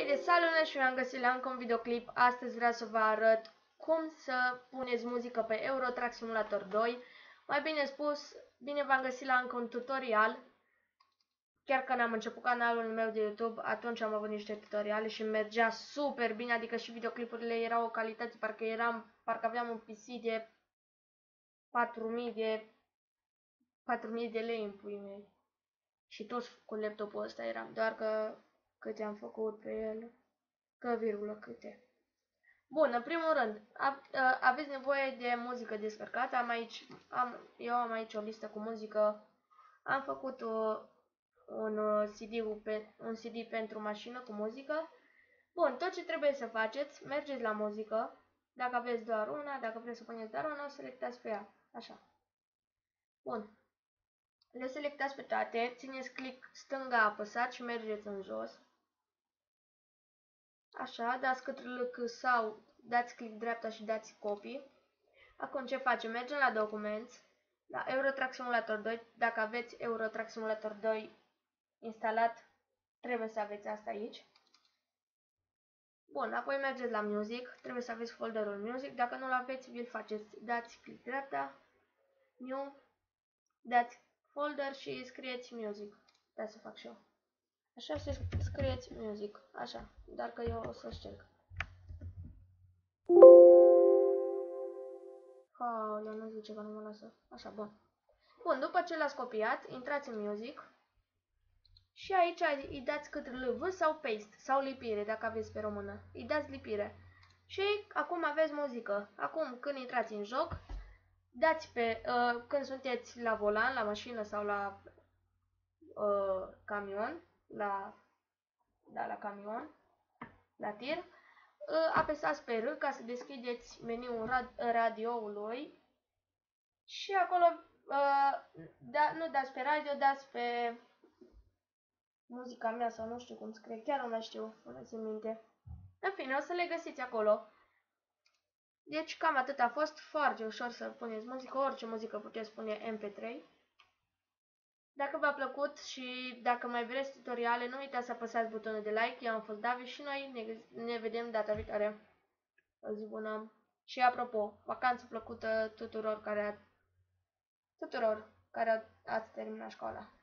de salut și v-am găsit la încă un videoclip. Astăzi vreau să vă arăt cum să puneți muzică pe Euro Truck Simulator 2. Mai bine spus, bine v-am găsit la încă un tutorial. Chiar când am început canalul meu de YouTube, atunci am avut niște tutoriale și mergea super bine, adică și videoclipurile erau o calitate, parcă aveam un PC de 4000 de lei în puii mei. Și toți cu laptopul ăsta eram, doar că câte am făcut pe el, că virgulă câte. Bun, în primul rând, aveți nevoie de muzică descărcată. Eu am aici o listă cu muzică. Am făcut un CD pentru mașină cu muzică. Bun, tot ce trebuie să faceți, mergeți la muzică. Dacă aveți doar una, dacă vreți să puneți doar una, o selectați pe ea. Așa. Bun. Le selectați pe toate, țineți click stânga apăsat și mergeți în jos. Așa, dați ctrl sau dați click dreapta și dați copy. Acum ce facem? Mergem la Documents, la Euro Truck Simulator 2. Dacă aveți Euro Truck Simulator 2 instalat, trebuie să aveți asta aici. Bun, apoi mergeți la Music, trebuie să aveți folderul Music. Dacă nu-l aveți, vi-l faceți. Dați click dreapta, New, dați folder și scrieți Music. Da, să fac și eu. Așa, să scrieți Music. Așa, dar că eu o să șterg. Aoleu, nu zice că nu mă lasă. Așa, bun. Bun, după ce l-ați copiat, intrați în Music. Și aici îi dați ctrl V sau Paste, sau lipire, dacă aveți pe română. Îi dați lipire. Și acum aveți muzică. Acum, când intrați în joc, dați pe, când sunteți la volan, la mașină sau la camion, la camion, la tir, apesați pe R ca să deschideți meniul radioului și acolo nu dați pe radio, dați pe muzica mea sau nu știu cum scrie, chiar nu mai știu, nu țin minte. În fine, o să le găsiți acolo. Deci cam atât a fost, foarte ușor să puneți muzică, orice muzică puteți pune MP3. Dacă v-a plăcut și dacă mai vreți tutoriale, nu uitați să apăsați butonul de like. Eu am fost David și noi ne vedem data viitoare. O zi bună. Și apropo, vacanță plăcută tuturor care ați terminat școala.